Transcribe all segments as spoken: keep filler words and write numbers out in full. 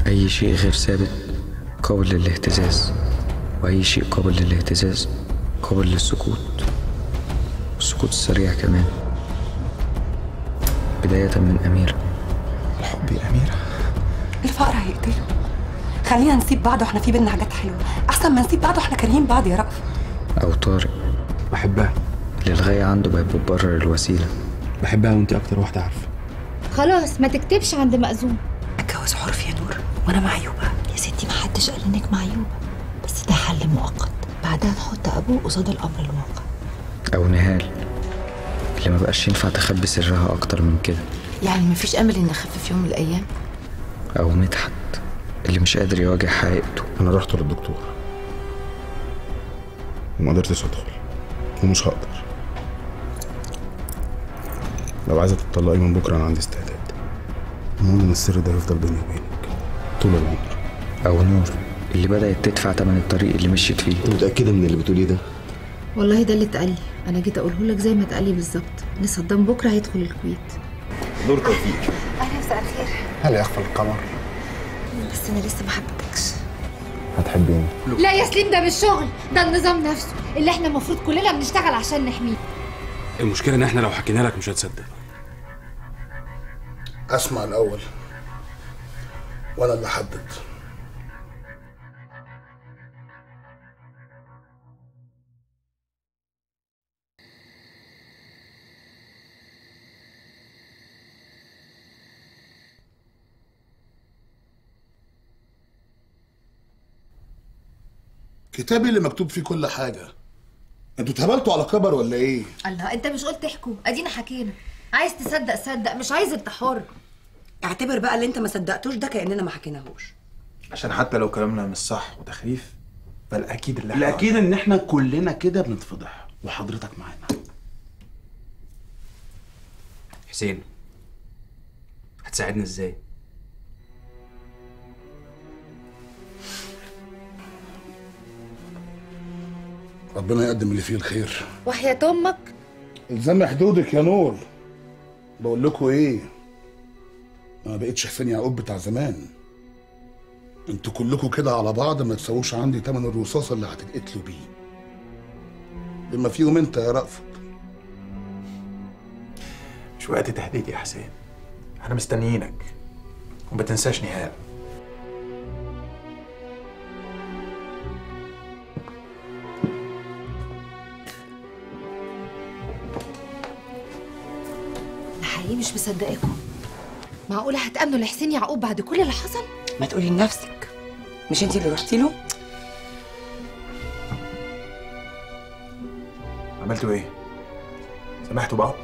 أي شيء غير ثابت قابل للاهتزاز، وأي شيء قابل للاهتزاز قابل للسكوت، والسكوت السريع كمان. بداية من أميرة. الحب يا أميرة. الفقر هيقتله. خلينا نسيب بعض واحنا في بينا حاجات حلوة، أحسن ما نسيب بعض واحنا كارهين بعض يا رأفت. أو طارق. بحبها. اللي الغاية عنده بقت بتبرر الوسيلة. بحبها وأنت أكتر واحدة عارفة. خلاص ما تكتبش عند مأذون. اتجوز عرفي يا نور وأنا معيوبة. يا ستي ما حدش قال إنك معيوبة، بس ده حل مؤقت، بعدها نحط أبوه قصاد الأمر الواقع. أو نهال اللي ما بقاش ينفع تخبي سرها أكتر من كده. يعني مفيش أمل إن أخفف يوم من الأيام؟ أو مدحت اللي مش قادر يواجه حقيقته. أنا رحت للدكتور وما قدرتش أدخل ومش هقدر. لو عايزة تطلقي من بكرة أنا عندي استعداد. المهم إن السر ده يفضل بيني وبينك طول العمر. أو نور اللي بدأت تدفع تمن الطريق اللي مشيت فيه. أنت متأكدة من اللي بتقوليه ده؟ والله ده اللي اتقال لي، أنا جيت أقوله لك زي ما اتقال لي بالظبط، إن صدام بكرة هيدخل الكويت. نور توفيق. أهلا مساء الخير. هل يخفى القمر؟ بس أنا لسه ما حبيتكش. هتحبيني؟ لا يا سليم، ده مش شغل، ده النظام نفسه اللي احنا المفروض كلنا بنشتغل عشان نحميه. المشكلة إن احنا لو حكينا لك مش هتصدق. اسمع الاول وانا اللي احدد. كتابي اللي مكتوب فيه كل حاجه. انتوا اتهبلتوا على كبر ولا ايه؟ الله، انت مش قلت احكوا؟ ادينا حكينا. عايز تصدق صدق، مش عايز انت حر. اعتبر بقى اللي انت ما صدقتوش ده كأننا ما حكيناهوش. عشان حتى لو كلامنا مش صح وتخريف، فالاكيد اللي الاكيد ان احنا كلنا كده بنتفضح وحضرتك معانا. حسين هتساعدنا ازاي؟ ربنا يقدم اللي فيه الخير. وحياة امك الزمي حدودك يا نور. بقول لكم ايه، ما بقتش حسين يعقوب بتاع زمان. انتوا كلكم كده على بعض ما تساووش عندي تمن الرصاصه اللي هتتقتلوا بيه، بما فيهم انت يا رأفت. مش وقت تهديد يا حسين، احنا مستنيينك. وما تنساش نهال. حقيقي مش مصدقاكم. معقولة هتأمنوا لحسين يعقوب بعد كل اللي حصل؟ ما تقولي لنفسك، مش انتي اللي رحتي له؟ عملتوا ايه؟ سمحتوا بقى؟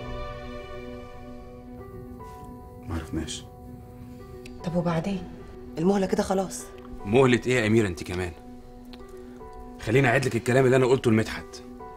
ما عرفناش. طب وبعدين؟ المهلة كده خلاص. مهلة ايه يا أميرة انت كمان؟ خليني أعيد لك الكلام اللي أنا قلته لمدحت.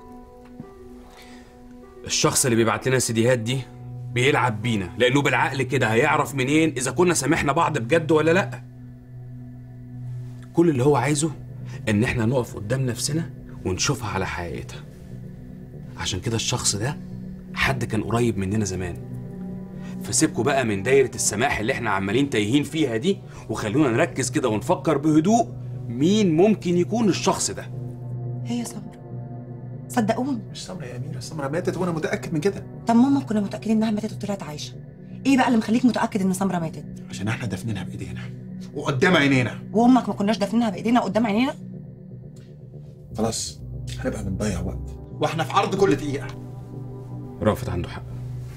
الشخص اللي بيبعت لنا السيديهات دي بيلعب بينا، لأنه بالعقل كده هيعرف منين إذا كنا سامحنا بعض بجد ولا لأ. كل اللي هو عايزه إن إحنا نقف قدام نفسنا ونشوفها على حقيقتها. عشان كده الشخص ده حد كان قريب مننا زمان. فسيبكوا بقى من دايرة السماح اللي إحنا عمالين تايهين فيها دي، وخلونا نركز كده ونفكر بهدوء مين ممكن يكون الشخص ده. هي سمرة، صدقوني. مش سمرة يا أميرة، سمرة ماتت وأنا متأكد من كده. طب ماما كنا متأكدين إنها ماتت وطلعت عايشة. إيه بقى اللي مخليك متأكد إن سمرة ماتت؟ عشان احنا دافنينها بإيدينا وقدام عينينا. وأمك ما كناش دافنينها بإيدينا قدام عينينا؟ خلاص هنبقى بنضيع وقت واحنا في عرض كل دقيقة. رافت عنده حق.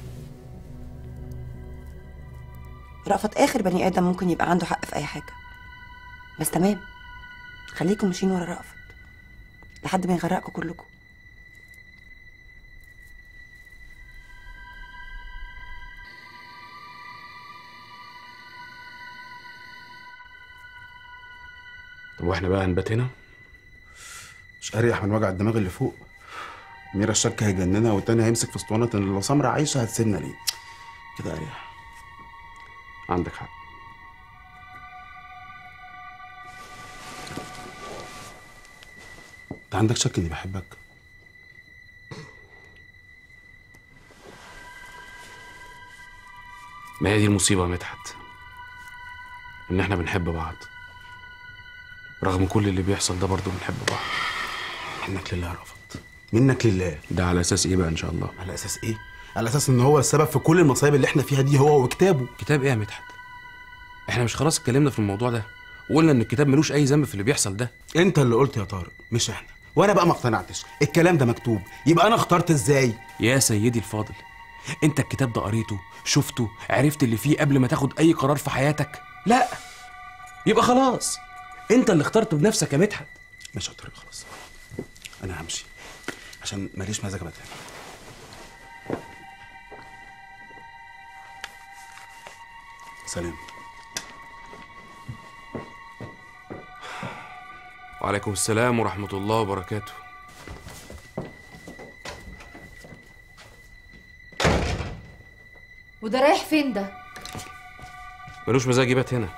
رأفت آخر بني آدم ممكن يبقى عنده حق في أي حاجة. بس تمام، خليكم ماشيين ورا رأفت لحد ما يغرقكم كلكم. طب واحنا بقى هنبات هنا؟ مش اريح من وجع الدماغ اللي فوق. ميرا الشك هيجننها والتاني هيمسك في اسطوانه ان لو سمرة عايشه هتسيبنا ليه. كده اريح. عندك حق. انت عندك شك اني بحبك؟ ما هي دي المصيبه يا مدحت، ان احنا بنحب بعض. رغم كل اللي بيحصل ده برضه بنحب بعض. منك لله يا رأفت، منك لله. ده على اساس ايه بقى ان شاء الله؟ على اساس ايه؟ على اساس ان هو السبب في كل المصايب اللي احنا فيها دي، هو وكتابه. كتاب ايه يا مدحت؟ احنا مش خلاص اتكلمنا في الموضوع ده وقلنا ان الكتاب ملوش اي ذنب في اللي بيحصل ده؟ انت اللي قلت يا طارق مش احنا، وانا بقى ما اقتنعتش. الكلام ده مكتوب، يبقى انا اخترت ازاي؟ يا سيدي الفاضل، انت الكتاب ده قريته، شفته، عرفت اللي فيه قبل ما تاخد اي قرار في حياتك؟ لا، يبقى خلاص انت اللي اخترت بنفسك يا مدحت. ماشي يا طارق خلاص، انا همشي عشان ماليش مزاج ابقى تاني. سلام. وعليكم السلام ورحمة الله وبركاته. وده رايح فين ده؟ ملوش مزاج يبات هنا.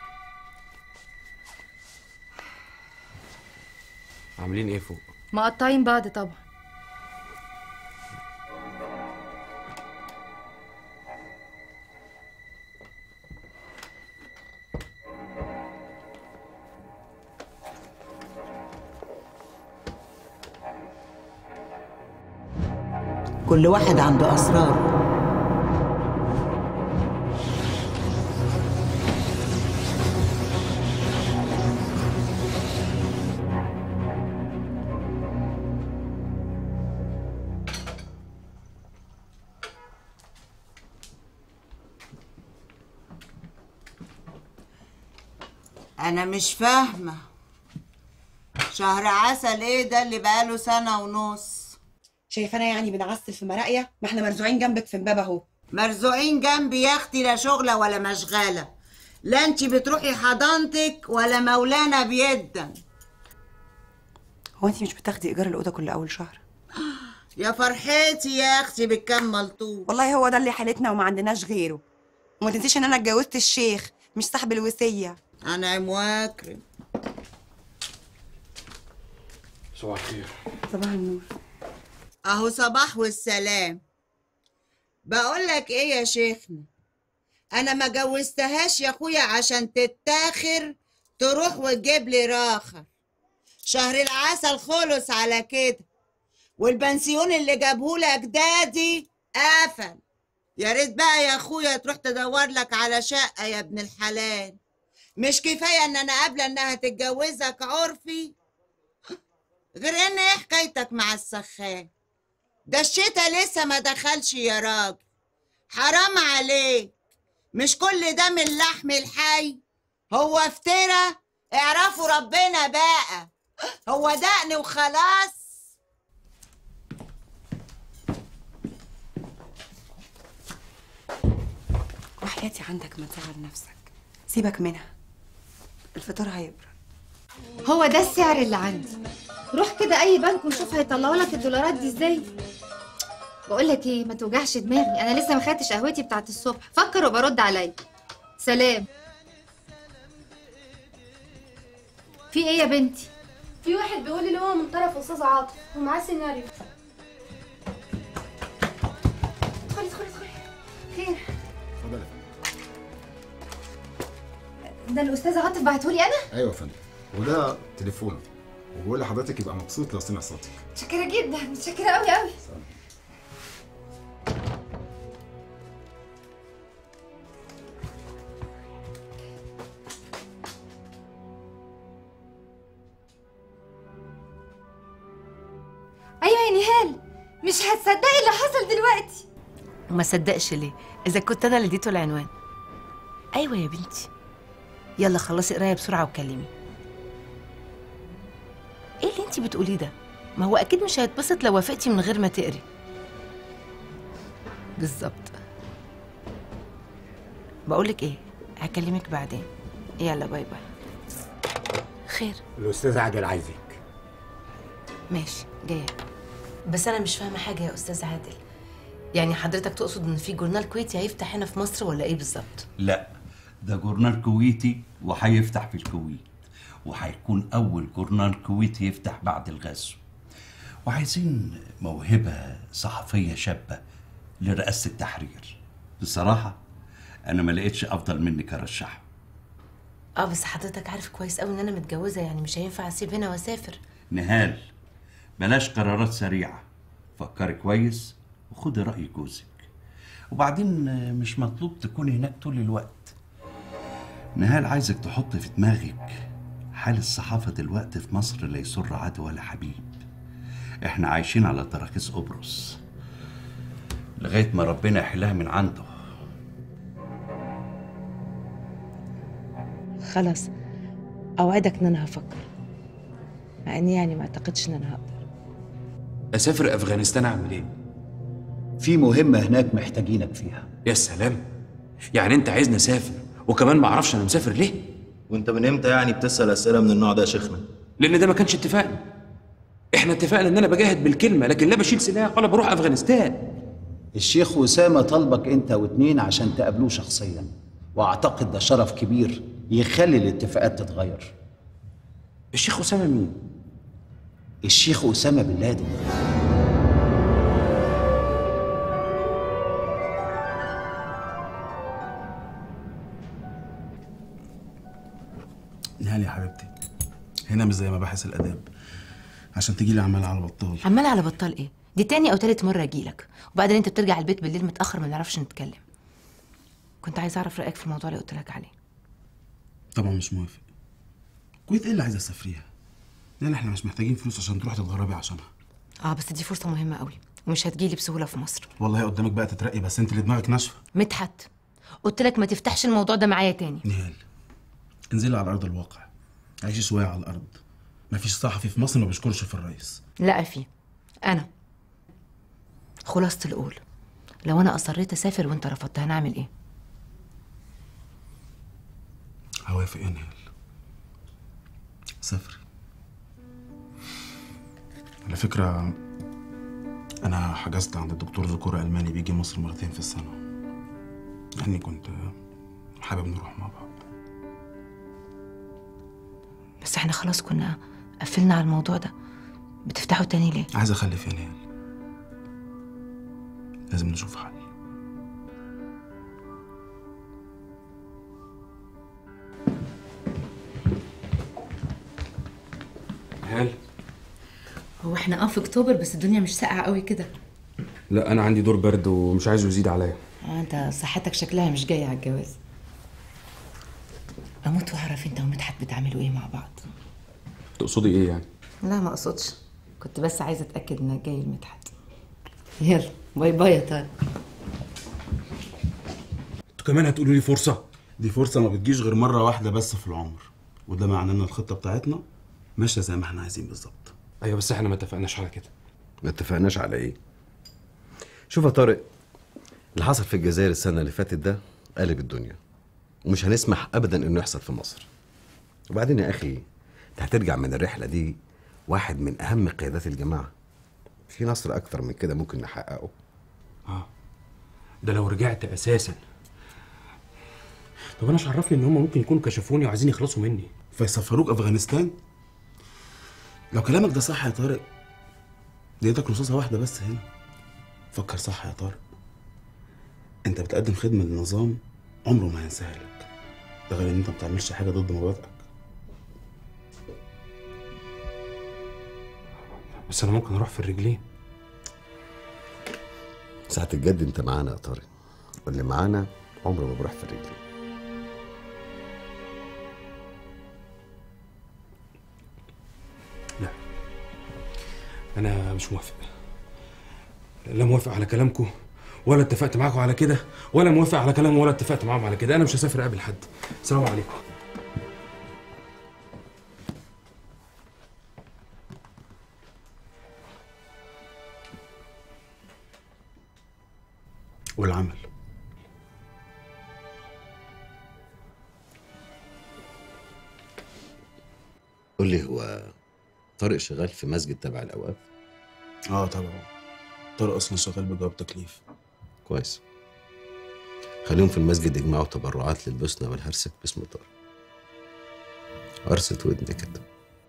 عاملين ايه فوق؟ مقطعين بعض طبعا. كل واحد عنده أسراره. أنا مش فاهمة، شهر عسل إيه ده اللي بقاله سنة ونص؟ شايفانا يعني بنعسل في مراقيه؟ ما احنا مرزوعين جنبك في امبابه اهو. مرزوعين جنبي يا اختي، لا شغله ولا مشغله، لا انتي بتروحي حضانتك ولا مولانا بيدن. هو انتي مش بتاخدي ايجار الاوضه كل اول شهر؟ يا فرحتي يا اختي بتكمل طول. والله هو ده اللي حالتنا وما عندناش غيره. وما تنسيش ان انا اتجوزت الشيخ مش صاحب الوصيه. انعم واكرم. صباح الخير. صباح النور. اهو صباح والسلام. بقول لك ايه يا شيخنا، انا ما جوزتهاش يا اخويا عشان تتاخر تروح وتجيب لي راخر. شهر العسل خلص على كده، والبنسيون اللي جابهولك دادي قفل. يا ريت بقى يا اخويا تروح تدور لك على شقه يا ابن الحلال. مش كفايه ان انا قابله انها تتجوزك عرفي؟ غير ان ايه حكايتك مع السخان ده؟ الشتا لسه ما دخلش يا راجل، حرام عليك. مش كل ده من لحم الحي؟ هو افترى؟ اعرفوا ربنا بقى، هو دقن وخلاص. وحياتي عندك ما تزعل نفسك، سيبك منها، الفطار هيبرد. هو ده السعر اللي عندي. روح كده اي بنك وشوف هيطلعوا لك الدولارات دي ازاي. بقول لك ايه، ما توجعش دماغي، انا لسه ما خدتش قهوتي بتاعت الصبح. فكر وبرد عليا. سلام. في ايه يا بنتي؟ في واحد بيقول لي هو من طرف استاذ عاطف ومعاه سيناريو. ادخلي ادخلي ادخلي. خير؟ اتفضلي. ده الاستاذ عاطف بعتهولي انا؟ ايوه يا فندم، وده تليفونه وبقول لحضرتك يبقى مبسوط لو سمع صوتك. متشكره جدا، متشكره قوي قوي. ايوه يا نهال، مش هتصدقي اللي حصل دلوقتي. وما صدقش ليه اذا كنت انا اللي اديته العنوان؟ ايوه يا بنتي، يلا خلصي قرايه بسرعه وكلمي. ايه اللي انتي بتقوليه ده؟ ما هو اكيد مش هيتبسط لو وافقتي من غير ما تقري. بالظبط. بقولك ايه، هكلمك بعدين. يلا باي باي. خير؟ الاستاذ عادل عايزك. ماشي جايه. بس انا مش فاهمه حاجه يا استاذ عادل، يعني حضرتك تقصد ان في جورنال كويتي هيفتح هنا في مصر ولا ايه بالظبط؟ لا، ده جورنال كويتي وهيفتح في الكويت، وهيكون اول جورنال كويتي يفتح بعد الغزو. وعايزين موهبه صحفيه شابه لرئاسه التحرير. بصراحه انا ما لقيتش افضل منك ارشحه. اه بس حضرتك عارف كويس قوي ان انا متجوزه، يعني مش هينفع اسيب هنا واسافر. نهال، بلاش قرارات سريعه، فكري كويس وخدي راي جوزك. وبعدين مش مطلوب تكوني هناك طول الوقت. نهال، عايزك تحط في دماغك حال الصحافه دلوقتي في مصر لا يسر عدو ولا حبيب. احنا عايشين على تراخيص قبرص لغايه ما ربنا يحلها من عنده. خلاص اوعدك ان انا هفكر، مع اني يعني ما اعتقدش ان انا هقدر. اسافر افغانستان اعمل ايه؟ في مهمه هناك محتاجينك فيها. يا سلام، يعني انت عايزني اسافر وكمان ما اعرفش انا مسافر ليه؟ وانت من امتى يعني بتسال اسئله من النوع ده يا شيخنا؟ لان ده ما كانش اتفاقنا. احنا اتفقنا ان انا بجاهد بالكلمه لكن لا بشيل سلاح ولا بروح افغانستان. الشيخ اسامه طلبك انت واتنين عشان تقابلوه شخصيا، واعتقد ده شرف كبير يخلي الاتفاقات تتغير. الشيخ اسامه مين؟ الشيخ اسامه بن لادن. نهال يا حبيبتي، هنا مش زي مباحث الاداب عشان تجي لي عمال على بطال. عمال على بطال ايه؟ دي تاني او تالت مره اجيلك، وبعدين انت بترجع البيت بالليل متاخر ما نعرفش نتكلم. كنت عايز اعرف رايك في الموضوع اللي قلت لك عليه. طبعا مش موافق. كويت ايه اللي عايزه تسافريها؟ لا احنا مش محتاجين فلوس عشان تروح تتغربي عشانها. اه بس دي فرصه مهمه قوي ومش هتجيلي بسهوله في مصر. والله قدامك بقى تترقي، بس انت اللي دماغك ناشفه. مدحت، قلت لك ما تفتحش الموضوع ده معايا تاني. نهال، انزلي على ارض الواقع، عيشي شويه على الارض. مفيش صحفي في مصر ما بيشكرش في الرئيس. لا في انا. خلاصة القول، لو انا اصريت اسافر وانت رفضت هنعمل ايه؟ هوافق يا نهال، سافري. على فكرة أنا حجزت عند الدكتور ذكور ألماني بيجي مصر مرتين في السنة، يعني كنت حابب نروح مع بعض. بس احنا خلاص كنا قفلنا على الموضوع ده، بتفتحه تاني ليه؟ عايز أخلف يا نهال، لازم نشوف حل. نهال، هو احنا اه في اكتوبر بس الدنيا مش ساقعه قوي كده. لا انا عندي دور برد ومش عايزه يزيد عليا. اه انت صحتك شكلها مش جايه على الجواز. اموت واعرف انت ومدحت بتعملوا ايه مع بعض. تقصدي ايه يعني؟ لا ما اقصدش، كنت بس عايزه اتاكد انك جاي لمدحت. يلا باي باي يا طارق. انتوا كمان هتقولوا لي فرصه؟ دي فرصه ما بتجيش غير مره واحده بس في العمر، وده معناه ان الخطه بتاعتنا ماشيه زي ما احنا عايزين بالظبط. ايوه بس احنا ما اتفقناش على كده. ما اتفقناش على ايه؟ شوف يا طارق، اللي حصل في الجزائر السنه اللي فاتت ده قلب الدنيا، ومش هنسمح ابدا انه يحصل في مصر. وبعدين يا اخي انت هترجع من الرحله دي واحد من اهم قيادات الجماعه، في نصر اكتر من كده ممكن نحققه. اه ده لو رجعت اساسا. طب انا مش عرفني ان هم ممكن يكونوا كشفوني وعايزين يخلصوا مني فيسفروك افغانستان؟ لو كلامك ده صح يا طارق، ديتك رصاصه واحده بس هنا. فكر صح يا طارق، انت بتقدم خدمه للنظام عمره ما هينساها لك، ده غير ان انت ما بتعملش حاجه ضد مبادئك. بس انا ممكن اروح في الرجلين. ساعة الجد انت معانا يا طارق، واللي معانا عمره ما بروح في الرجلين. لا انا مش موافق، لا موافق على كلامكم ولا اتفقت معاكم على كده، ولا موافق على كلام ولا اتفقت معاهم على كده. انا مش هسافر اقابل حد. السلام عليكم. والعمل قول لي، هو طارق شغال في مسجد تبع الاوقاف؟ اه طبعا، طارق اصلا شغال بجواب تكليف. كويس، خليهم في المسجد يجمعوا تبرعات للبوسنه والهرسك باسم طارق. قرصة ودن كده.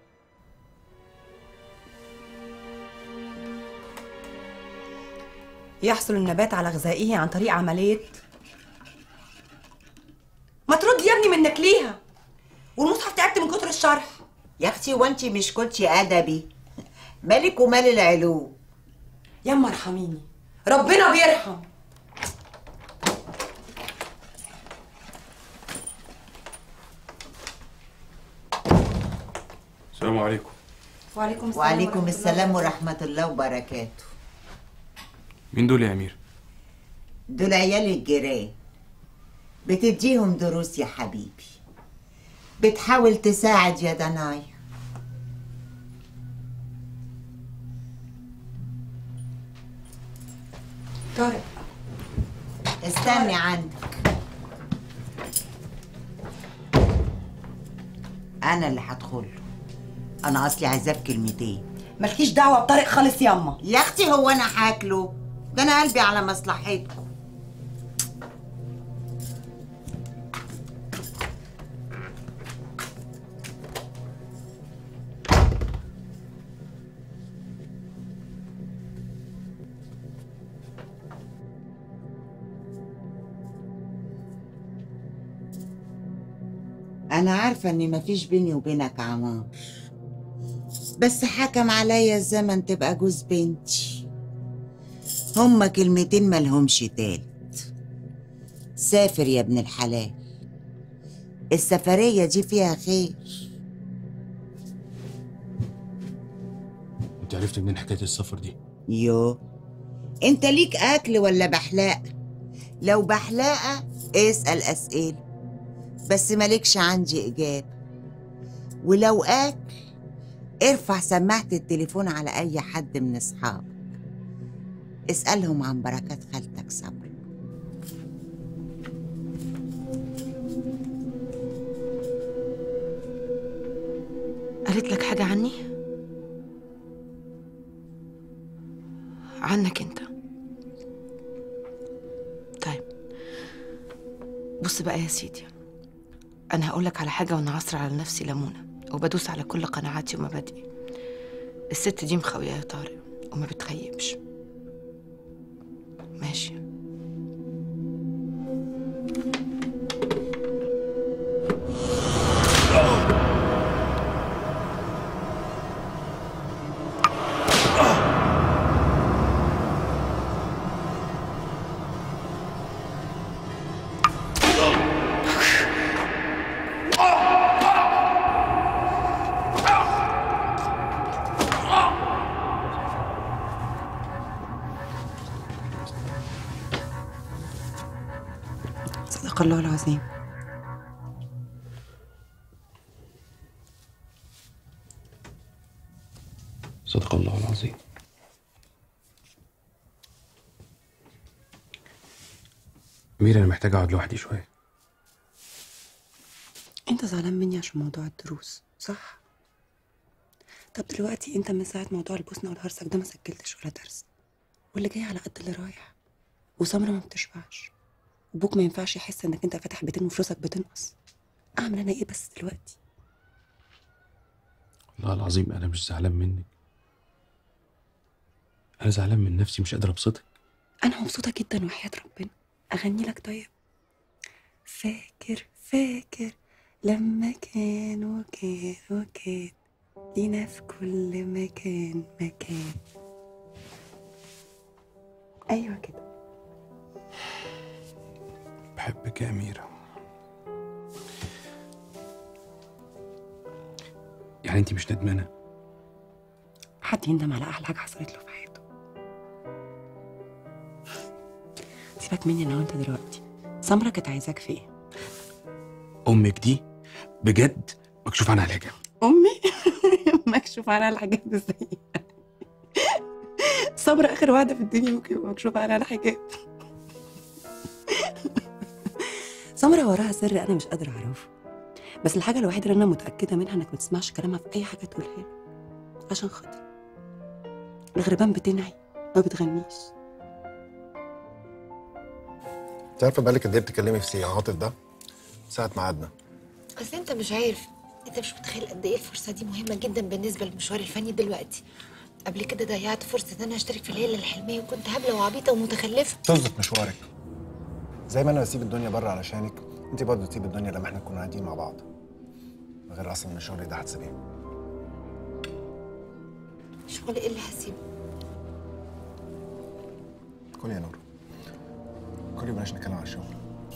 يحصل النبات على غذائه عن طريق عملية. ما ترد يا ابني منك ليها. يا اختي وانتي مش كنتي ادبي؟ مالك ومال العلوم؟ يما ارحميني، ربنا بيرحم. السلام عليكم. وعليكم السلام وعليكم السلام ورحمة الله وبركاته. مين دول يا امير؟ دول عيال الجيران، بتديهم دروس يا حبيبي، بتحاول تساعد يا دنايا. طارق استني عندك، انا اللي هدخله. انا اصلي عايزاه بكلمتين. مالكيش دعوه بطارق خالص ياما. يا اختي هو انا هاكله؟ ده انا قلبي على مصلحتكم. أنا عارفة إن مفيش بيني وبينك عمار، بس حكم عليا الزمن تبقى جوز بنتي. هما كلمتين ملهمش تالت. سافر يا ابن الحلال، السفرية دي فيها خير. انت عرفت منين حكايه السفر دي؟ يو، انت ليك أكل ولا بحلاقة؟ لو بحلاقة اسأل أسئلة، بس مالكش عندي إجابة. ولو أكل ارفع سماعة التليفون على أي حد من أصحابك، اسألهم عن بركات خالتك صبري. قالت لك حاجة عني؟ عنك انت؟ طيب بص بقى يا سيدي، أنا هقولك على حاجة وأنا عصر على نفسي ليمونة وبدوس على كل قناعاتي ومبادئي. الست دي مخوية يا طارق وما بتخيبش، ماشي؟ صدق الله العظيم. صدق الله العظيم. أمير أنا محتاج أقعد لوحدي شوية. انت زعلان مني عشان موضوع الدروس صح؟ طب دلوقتي انت من ساعة موضوع البوسنة والهرسك ده ما سجلتش ولا درس، واللي جاي على قد اللي رايح، وسمرة ما بتشبعش، وابوك ما ينفعش يحس انك انت فاتح بيتين وفلوسك بتنقص. اعمل انا ايه بس دلوقتي؟ والله العظيم أنا مش زعلان منك، أنا زعلان من نفسي، مش قادر أبسطك. انا مبسوطة جدا وحياة ربنا. اغني لك طيب؟ فاكر فاكر لما كان وكان وكان لينا في كل مكان مكان. ايوه كده. بحبك يا أميرة. يعني أنت مش ندمانة؟ حد يندم على احلى حاجة حصلت له في حياته؟ سيبك مني انا وانت دلوقتي. سمرة كانت عايزاك في ايه؟ أمك دي بجد مكشوف عنها الحجاب. امي مكشوف عنها الحجاب ازاي؟ سمرة اخر واحدة في الدنيا ممكن يبقى مكشوف عنها الحجاب. سمرة وراها سر انا مش قادرة اعرفه، بس الحاجة الوحيدة اللي انا متأكدة منها انك ما تسمعش كلامها في اي حاجة تقولها لي، عشان خاطري. الغربان بتنعي ما بتغنيش. انت عارفه بقالك قد ايه بتتكلمي في سي عاطف ده؟ ساعة ميعادنا. اصل انت مش عارف، انت مش متخيل قد ايه الفرصه دي مهمه جدا بالنسبه للمشوار الفني دلوقتي. قبل كده ضيعت فرصه ان انا اشترك في العيله الحلميه وكنت هبله وعبيطه ومتخلفه. طزت مشوارك. زي ما انا بسيب الدنيا بره علشانك، انت برضه تسيب الدنيا لما احنا نكون قاعدين مع بعض. من غير اصلا ان شغلي ده هتسيبيه. شغل ايه اللي هسيبه؟ كل يا نور، كل بلاش نتكلم عن الشغل.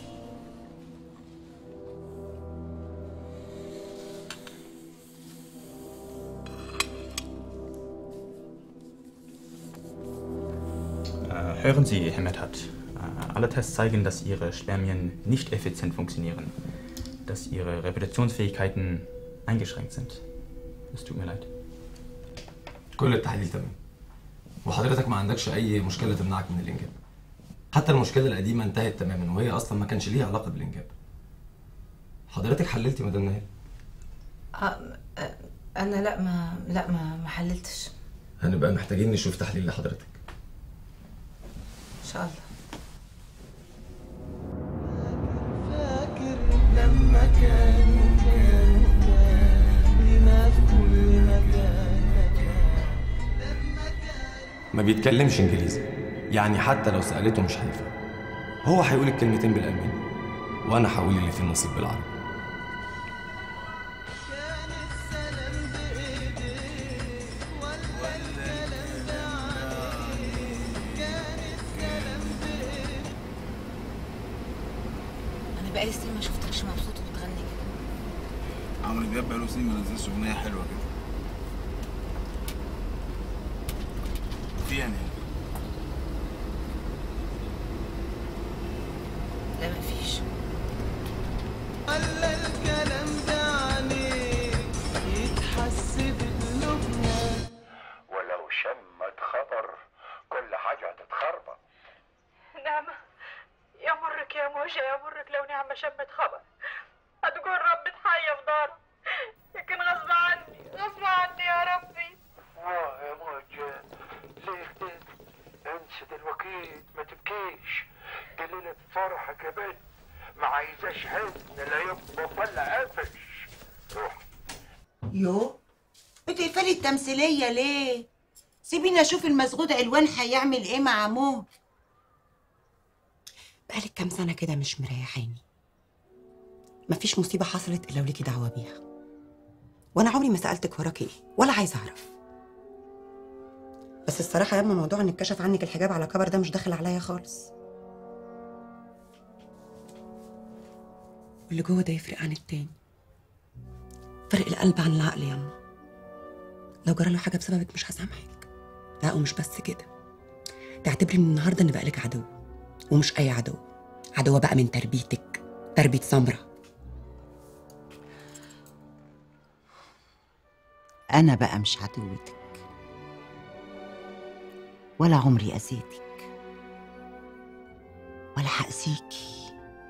Hören Sie, Herr Medhat. Alle Tests zeigen, dass Ihre Spermien nicht effizient funktionieren, dass Ihre Reproduktionsfähigkeiten eingeschränkt sind. Es tut mir leid. كل التحاليل تمام، وحضرتك ما عندكش أي مشكلة تمنعك من الإنجاب. حتى المشكلة القديمة انتهت تماما، وهي أصلا ما كانش ليها علاقة بالإنجاب. حضرتك حللتي مدام نهال؟ آه آه، انا لا ما لا ما ما حللتش هنبقى محتاجين نشوف تحليل لحضرتك. ان شاء الله. فاكر لما كان كان لنا في كل مكان ما بيتكلمش انجليزي، يعني حتى لو سألته مش هيفهم. هو هيقول الكلمتين بالألماني وانا هقول اللي فيه النصيب بالعربي. انا بقالي سنين ما شفتكش مبسوط وبتغني كده. عمرو دياب بقاله سنين ما نزلش اغنيه حلوه كده. في يعني لا مفيش. ولا الكلام ده عليك يتحس بقلوبنا، ولو شمت خطر كل حاجة هتتخربط. نعمة يمرك يا موجة يمرك لو نعمة شمت خبر هتقول رب تحيا في دارك، لكن غصب عني غصب عني يا ربي. واه يا موجة ليه كده؟ انسى دلوقتي ما تبكيش، قليلة فرحك يا بنت، ما عايزاش حزن لا يبقى ولا قفش. روح. يو بتقفلي التمثيلية ليه؟ سيبيني اشوف المسغود علوان هيعمل ايه مع موه. بقالك كام سنة كده مش مريحاني. مفيش مصيبة حصلت إلا وليكي دعوة بيها. وأنا عمري ما سألتك وراكي إيه ولا عايزة أعرف. بس الصراحة يا أما موضوع إن اتكشف عنك الحجاب على كبر ده مش داخل عليا خالص. واللي جوه ده يفرق عن التاني. فرق القلب عن العقل ياما. لو جرى له حاجة بسببك مش هسامحك. لا ومش بس كده. تعتبري من النهارده إن بقالك عدو. ومش أي عدو. عدوة بقى من تربيتك. تربية سمرة. انا بقى مش عدوتك ولا عمري اذيتك ولا هأذيكي.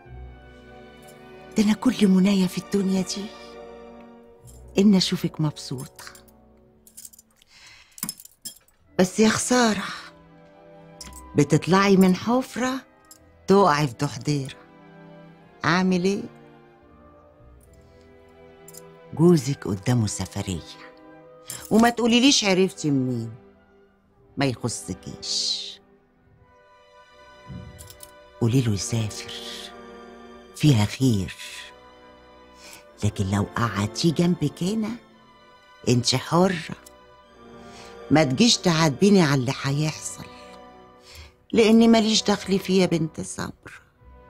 ده انا كل منايا في الدنيا دي ان اشوفك مبسوطه. بس يا خساره بتطلعي من حفره تقعي في دحضيره. اعمل ايه؟ جوزك قدامه سفريه وما تقوليليش عرفتي منين، ما يخصكيش. قوليله يسافر فيها خير، لكن لو قعدتي جنبك هنا انت حرة. ما تجيش تعاتبيني على اللي هيحصل، لاني ماليش دخل فيه يا بنت سمرة.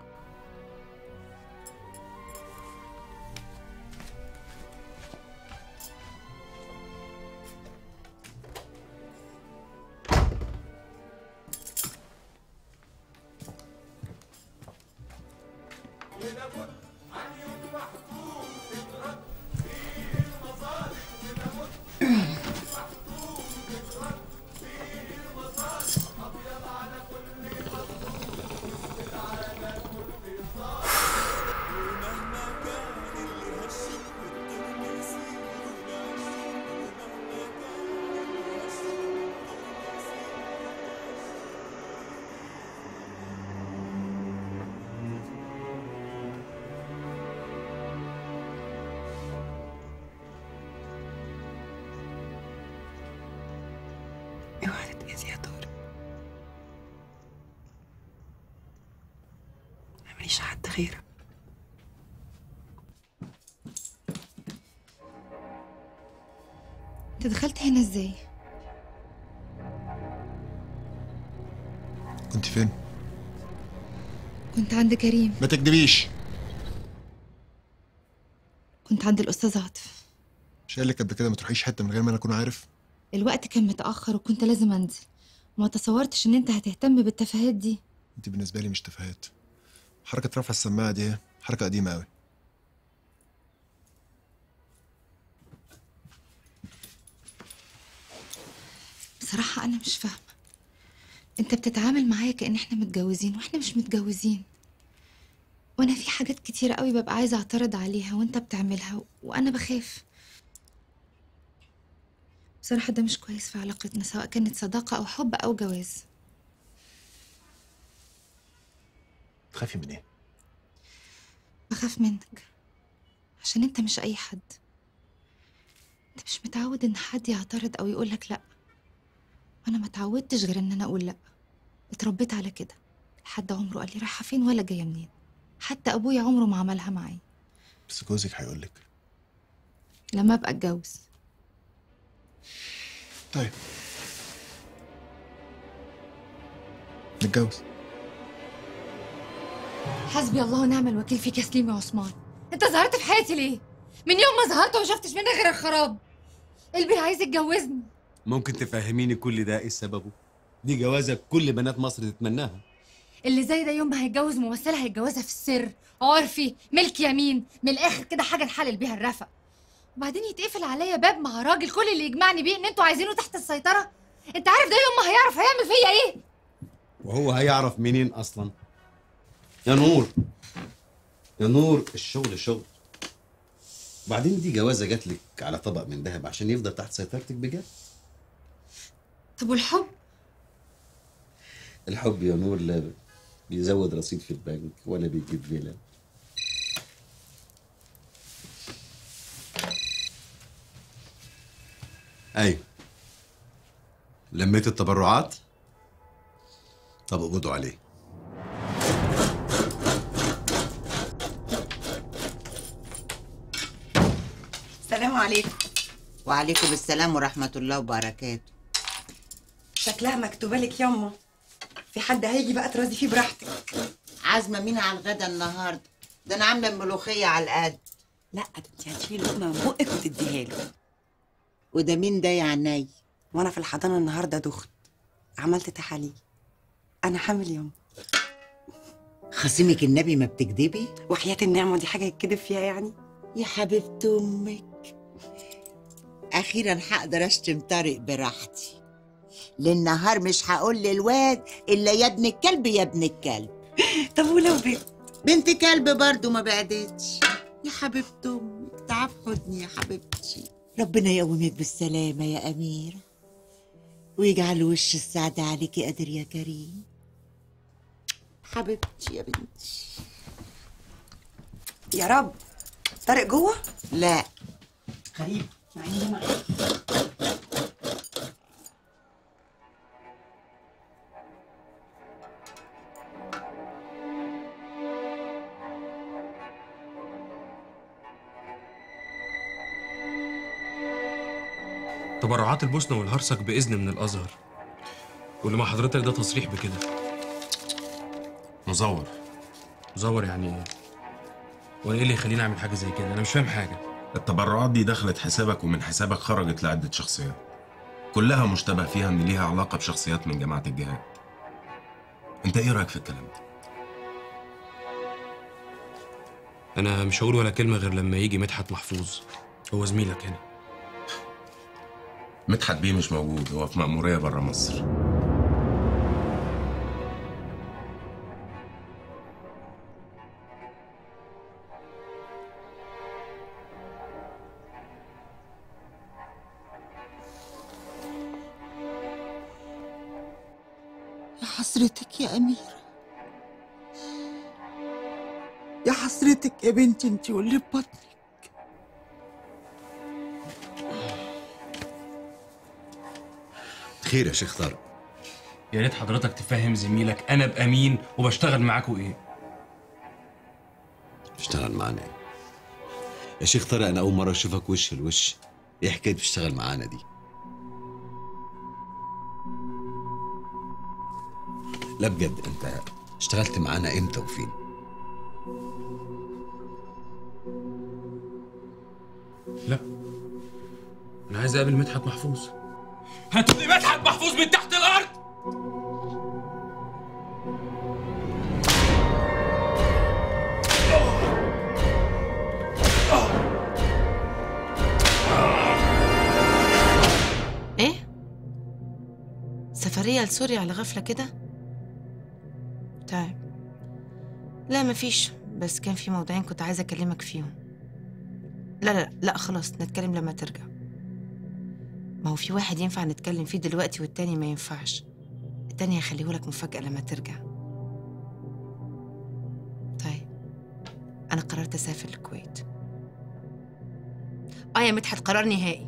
اوعى تتأذي يا طارق. انا ماليش حد غيرك. انت دخلت هنا ازاي؟ كنت فين؟ كنت عند كريم. ما تكدبيش. كنت عند الأستاذ عاطف. مش قال لك قبل كده ما تروحيش حته من غير ما انا اكون عارف؟ الوقت كان متأخر وكنت لازم أنزل، وما تصورتش إن أنت هتهتم بالتفاهات دي. انت بالنسبه لي مش تفاهات. حركه رفع السماعه دي حركه قديمه قوي. بصراحة أنا مش فاهمة، أنت بتتعامل معايا كأن إحنا متجوزين وإحنا مش متجوزين، وأنا في حاجات كتيرة قوي ببقى عايزة أعترض عليها وأنت بتعملها وأنا بخاف. بصراحة ده مش كويس في علاقتنا، سواء كانت صداقة أو حب أو جواز. تخافي من ايه؟ بخاف منك عشان أنت مش أي حد. أنت مش متعود إن حد يعترض أو يقولك لأ، وأنا ما اتعودتش غير إن أنا أقول لأ. اتربيت على كده، حد عمره قال لي رايحة فين ولا جاية منين. حتى أبويا عمره ما عملها معايا. بس جوزك هيقولك. لما أبقى أتجوز. طيب نتجوز. حسبي الله ونعم الوكيل فيك يا سليم يا عثمان. انت ظهرت في حياتي ليه؟ من يوم ما ظهرت وما شفتش منك غير الخراب. قلبي عايز يتجوزني. ممكن تفهميني كل ده ايه سببه؟ دي جوازة كل بنات مصر تتمناها. اللي زي ده يوم ما هيتجوز ممثلة هيتجوزها في السر، عرفي، ملك يمين، من الاخر كده حاجة نحلل بيها الرفق. وبعدين يتقفل عليا باب مع راجل كل اللي يجمعني بيه ان انتوا عايزينه تحت السيطرة. انت عارف ده يوم ما هيعرف هيعمل فيا ايه؟ وهو هيعرف منين اصلا؟ يا نور يا نور، الشغل شغل. وبعدين دي جوازة جات لك على طبق من ذهب عشان يفضل تحت سيطرتك بجد. طب والحب؟ الحب يا نور لا بيزود رصيد في البنك ولا بيجيب فيلا. ايوه لميت التبرعات؟ طب اقبضوا عليه. السلام عليكم. وعليكم السلام ورحمة الله وبركاته. شكلها مكتوبة لك ياما. في حد هيجي بقى ترازي فيه براحتك. عازمة مين على الغدا النهارده؟ ده أنا عاملة الملوخية على القد. لا ده انت هتشيلي لقمة من بقك وتديها له. وده مين ده يا عيني؟ وانا في الحضانة النهارده دخت. عملت تحاليل. أنا حامل ياما. خصيمك النبي ما بتكدبي؟ وحياة النعمة دي حاجة يتكدب فيها يعني؟ يا حبيبة أمك، أخيرا هقدر أشتم طارق براحتي. للنهار مش هقول للواد إلا يا ابن الكلب يا ابن الكلب. طب ولو بنت؟ بنت كلب برضو ما بعدتش. يا حبيبة أمك تعال في حضني يا حبيبتي. ربنا يقومك بالسلامة يا أميرة، ويجعل وش السعادة عليكي قادر يا كريم. حبيبتي يا بنتي. يا رب. طارق جوه؟ لا. غريب مع ان ده معايا. تبرعات البوسنة والهرسك بإذن من الأزهر، واللي مع حضرتك ده تصريح بكده. مزور. مزور يعني ايه؟ وانا ايه اللي يخليني اعمل حاجه زي كده؟ انا مش فاهم حاجه. التبرعات دي دخلت حسابك ومن حسابك خرجت لعدة شخصيات، كلها مشتبه فيها ان ليها علاقة بشخصيات من جماعة الجهاد. انت ايه رأيك في الكلام ده؟ انا مش هقول ولا كلمه غير لما يجي مدحت محفوظ، هو زميلك هنا. مدحت بيه مش موجود، هو في مأمورية بره مصر. يا حسرتك يا أميرة، يا حسرتك يا بنتي انتي واللي في بطنك. خير يا شيخ طارق. يا ريت حضرتك تفهم زميلك انا بامين وبشتغل معاكوا ايه. تشتغل معانا ايه؟ يا شيخ طارق انا اول مره اشوفك وش لوش. ايه حكايه تشتغل معانا دي؟ لا بجد، انت اشتغلت معانا امتى وفين؟ لا، انا عايز اقابل مدحت محفوظ. هاتوا لي مدحت محفوظ من تحت الارض. ايه؟ سفرية لسوريا على غفلة كده؟ طيب. لا مفيش، بس كان في موضوعين كنت عايزة أكلمك فيهم. لا لا لا خلاص، نتكلم لما ترجع. ما هو في واحد ينفع نتكلم فيه دلوقتي والتاني ما ينفعش. التاني هخليهولك مفاجأة لما ترجع. طيب، أنا قررت أسافر الكويت. آه يا مدحت، قرار نهائي.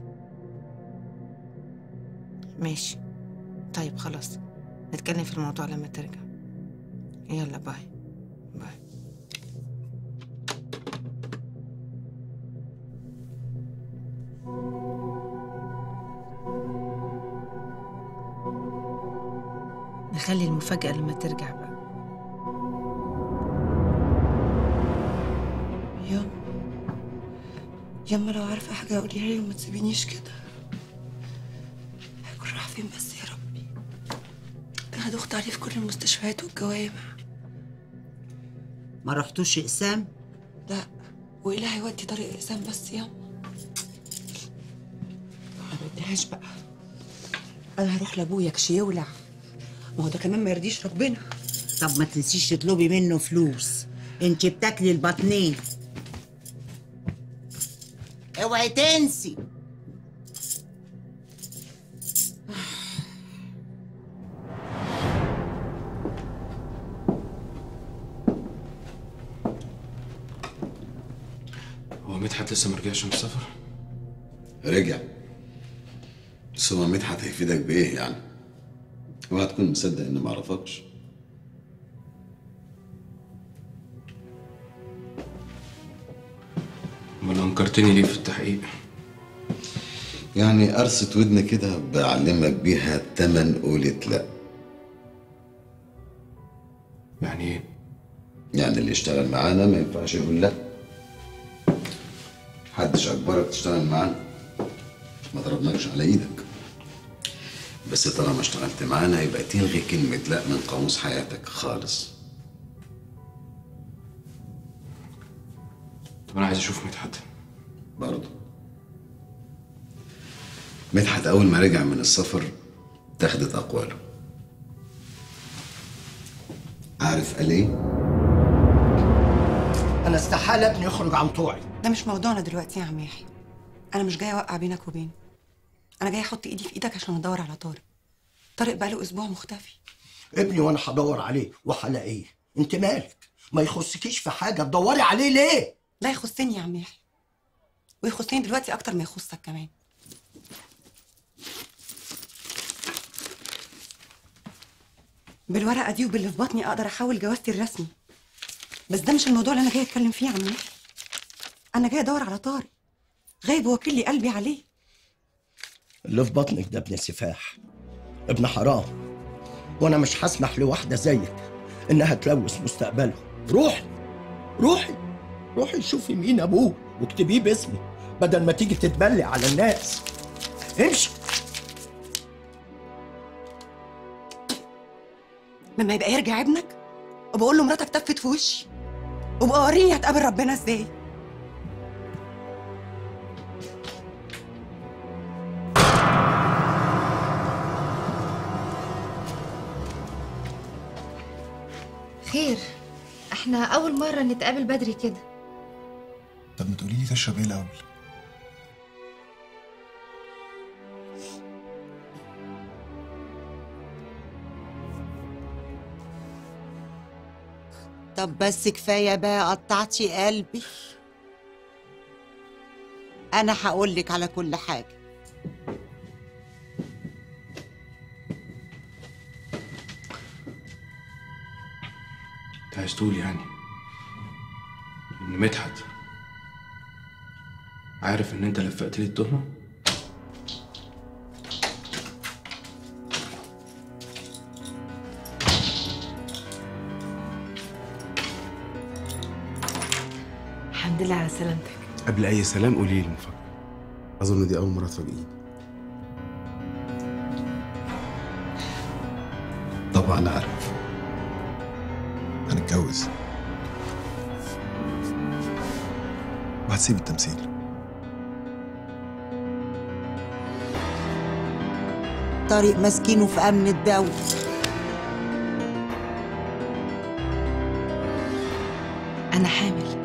ماشي. طيب خلاص، نتكلم في الموضوع لما ترجع. يلا باي باي. نخلي المفاجأة لما ترجع بقى. ياما ياما لو عارفة حاجة قوليها لي وما تسيبينيش كده. هيكون راح فين بس يا ربي؟ ده انا دخت عليه في كل المستشفيات والجوامع. ما رحتوش اقسام؟ لا، وايه اللي هيودي طريق اقسام بس ياما؟ ما بديهاش بقى. انا هروح لابويا كشي يولع، ما هو ده كمان ما يرضيش ربنا. طب ما تنسيش تطلبي منه فلوس، انت بتاكلي البطنين. اوعي تنسي. هو مدحت لسه ما رجعش من السفر؟ رجع، بس هو مدحت هيفيدك بايه يعني؟ اوعى تكون مصدق اني ما اعرفكش. امال انكرتني ليه في التحقيق؟ يعني قرصة ودن كده بعلمك بيها تمن قولة لا. يعني ايه؟ يعني اللي يشتغل معانا ما ينفعش يقول لا. محدش اجبرك تشتغل معانا، ما ضربناكش على ايدك، بس طالما اشتغلت معانا يبقى تلغي كلمة لا من قاموس حياتك خالص. طب انا عايز اشوف مدحت. برضه مدحت اول ما رجع من السفر اتاخدت اقواله. عارف قال ايه؟ انا استحالة ابني يخرج عن طوعي. ده مش موضوعنا دلوقتي يا عم يحيى. انا مش جايه اوقع بينك وبينه، انا جايه احط ايدي في ايدك عشان ادور على طارق. طارق بقاله اسبوع مختفي. ابني وانا هدور عليه وهلاقيه، انت مالك؟ ما يخصكيش في حاجة تدوري عليه ليه؟ لا يخصني يا عم يحيى، ويخصني دلوقتي اكتر ما يخصك كمان. بالورقه دي وباللي في بطني اقدر احول جوازتي الرسمي، بس ده مش الموضوع اللي انا جايه اتكلم فيه يا عم يحيى. انا جايه ادور على طارق، غايب ووكيل لي قلبي عليه. اللي في بطنك ده ابن سفاح، ابن حرام، وانا مش هسمح لواحدة زيك انها تلوث مستقبله. روحي روحي روحي شوفي مين ابوه واكتبيه باسمي بدل ما تيجي تتبلي على الناس. امشي. لما يبقى يرجع ابنك وبقول له مراتك تفت في وشي، وبقى وريني هتقابل ربنا ازاي. خير، احنا اول مرة نتقابل بدري كده. طب ما تقولي لي تشرب ايه الاول؟ طب بس كفايه بقى، قطعتي قلبي. انا هقولك على كل حاجه. انت عايز تقول يعني ان مدحت عارف ان انت لفقت لي التهمه؟ الحمد لله على سلامتك. قبل اي سلام قولي لي المفاجاه. اظن دي اول مره تفاجئيني. طبعا عارف. هنتجوز وهتسيب التمثيل. طارق ماسكينه في امن الدولة. انا حامل.